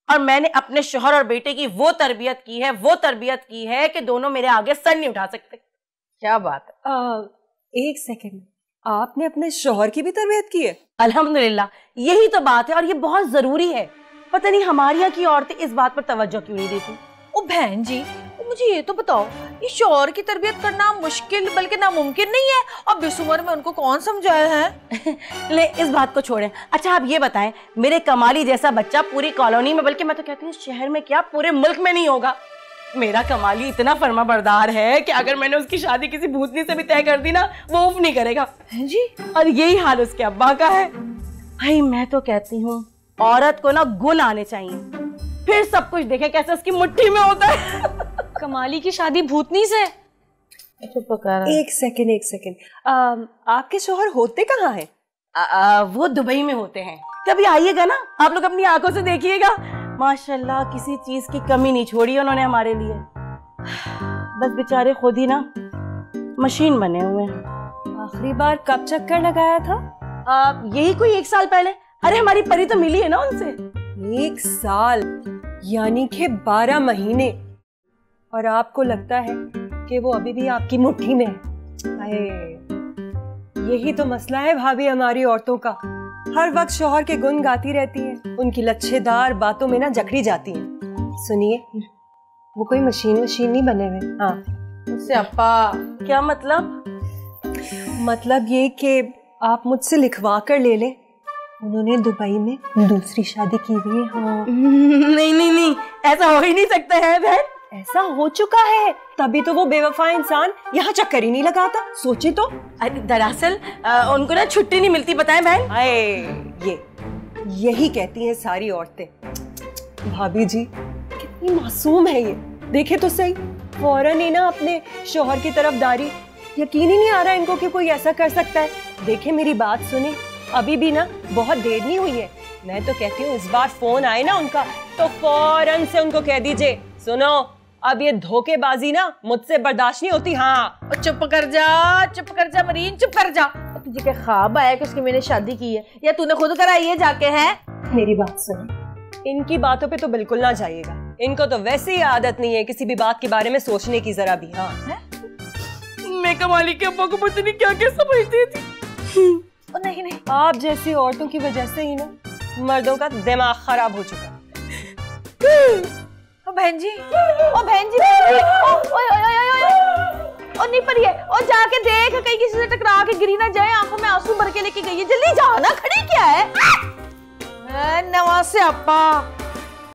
और मैंने अपने शोहर और बेटे की वो तरबियत की है कि दोनों मेरे आगे सर नहीं उठा सकते। क्या बात है। एक सेकंड, आपने अपने शोहर की भी तरबियत की है? अल्हम्दुलिल्लाह, यही तो बात है और ये बहुत जरूरी है। पता नहीं हमारे यहाँ की औरतें इस बात पर तवज्जो क्यों नहीं देती। ओ बहन जी, मुझे ये तो बताओ, ये शौहर की तरबियत करना मुश्किल बल्कि नामुमकिन नहीं है? अब इस उम्र में उनको कौन समझाया है? ले इस बात को छोड़ें। अच्छा आप ये बताएं, मेरे कमाली जैसा बच्चा पूरी कॉलोनी में, बल्कि मैं तो कहती हूँ शहर में क्या पूरे मुल्क में नहीं होगा। मेरा कमाली इतना फर्मा बरदार है कि अगर मैंने उसकी शादी किसी भूतनी से भी तय कर दी ना, वो उफ नहीं करेगा जी। और यही हाल उसके अब्बा का है। भाई मैं तो कहती हूँ औरत को ना गुण आने चाहिए, फिर सब कुछ देखे कैसे उसकी मुट्ठी में होता है। कमाली की शादी भूतनी से? एक सेकंड, आपके शोहर होते कहाँ हैं? वो दुबई में होते हैं। कभी आइएगा ना, आप लोग अपनी आंखों से देखिएगा, माशाल्लाह किसी चीज की कमी नहीं छोड़ी उन्होंने हमारे लिए। बस बेचारे खुद ही ना मशीन बने हुए हैं। आखिरी बार कब चक्कर लगाया था? यही कोई 1 साल पहले। अरे हमारी परी तो मिली है ना उनसे। 1 साल यानी कि 12 महीने, और आपको लगता है कि वो अभी भी आपकी मुट्ठी में है। यही तो मसला है भाभी हमारी औरतों का, हर वक्त शौहर के गुण गाती रहती हैं, उनकी लच्छेदार बातों में ना जकड़ी जाती हैं। सुनिए, वो कोई मशीन नहीं बने हुए। हाँ मुझसे अप्पा क्या मतलब? मतलब ये कि आप मुझसे लिखवा कर ले लें, उन्होंने दुबई में दूसरी शादी की हुई है। हाँ। नहीं ऐसा हो ही नहीं सकता है बहन। ऐसा हो चुका है, तभी तो वो बेवफा इंसान यहाँ चक्कर ही नहीं लगाता। सोचे तो। अरे दरअसल उनको ना छुट्टी नहीं मिलती, बताएं बहन। यही कहती हैं सारी औरतें। भाभी जी कितनी मासूम है ये, देखे तो सही। फौरन ही ना अपने शौहर की तरफदारी, यकीन ही नहीं आ रहा इनको कि कोई ऐसा कर सकता है। देखे मेरी बात सुने, अभी भी ना बहुत देर नहीं हुई है। मैं तो कहती हूँ इस बार फोन आए ना उनका तो फौरन से उनको कह दीजिए, सुनो अब ये धोखेबाजी ना मुझसे बर्दाश्त नहीं होती। हाँ चुप कर जा मरीन, चुप कर जा। तुझे क्या ख्वाब आया कि उसकी मैंने शादी की है, या तूने खुद कराई है जाके? है मेरी बात सुनो, इनकी बातों पे तो बिल्कुल ना जाइएगा। इनको तो वैसे ही आदत नहीं है किसी भी बात के बारे में सोचने की जरा भी। हाँ मैं कमाली के अब्बा को पता नहीं क्या क्या समझती थी। नहीं, आप जैसी औरतों की वजह से ही ना मर्दों का दिमाग खराब हो चुका। ओ बहन जी, ओ नहीं पर ये, ओ जाके देख कहीं किसी से टकरा के गिरी ना जाए। आंखों में आंसू भर के लेके गई है, जल्दी जा ना, खड़ी क्या है? नवाज से अप्पा